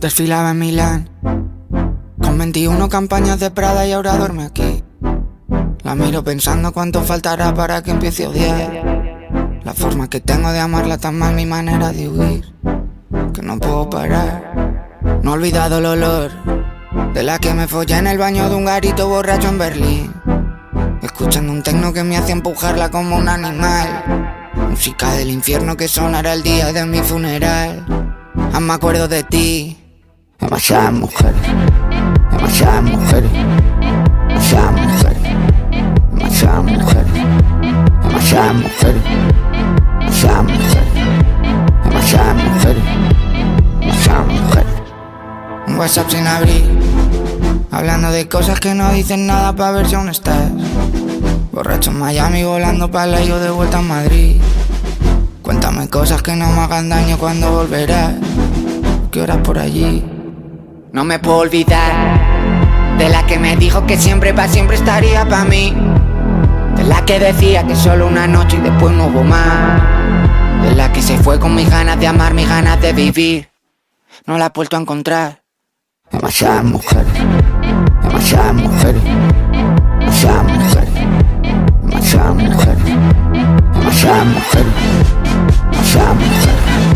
Desfilaba en Milán con 21 campañas de Prada y ahora duerme aquí. La miro pensando cuánto faltará para que empiece a odiar. La forma que tengo de amarla tan mal, mi manera de huir, que no puedo parar. No he olvidado el olor de la que me follé en el baño de un garito borracho en Berlín, escuchando un tecno que me hacía empujarla como un animal. Música del infierno que sonará el día de mi funeral. Aún me acuerdo de ti. Demasiadas mujeres, demasiadas mujeres, demasiadas mujeres, demasiadas mujeres, demasiadas mujeres, demasiadas mujeres, demasiadas mujeres, demasiadas mujeres. Un WhatsApp sin abrir, hablando de cosas que no dicen nada pa' ver si aún estás. Borracho en Miami, volando pa' la yo de vuelta a Madrid. Cuéntame cosas que no me hagan daño cuando volverás. ¿Qué horas por allí? No me puedo olvidar de la que me dijo que siempre pa' siempre estaría pa' mí, de la que decía que solo una noche y después no hubo más, de la que se fue con mis ganas de amar, mis ganas de vivir. No la he vuelto a encontrar. Demasiadas mujeres, demasiadas mujeres, demasiadas mujeres, demasiadas mujeres, demasiadas mujeres, demasiadas mujeres.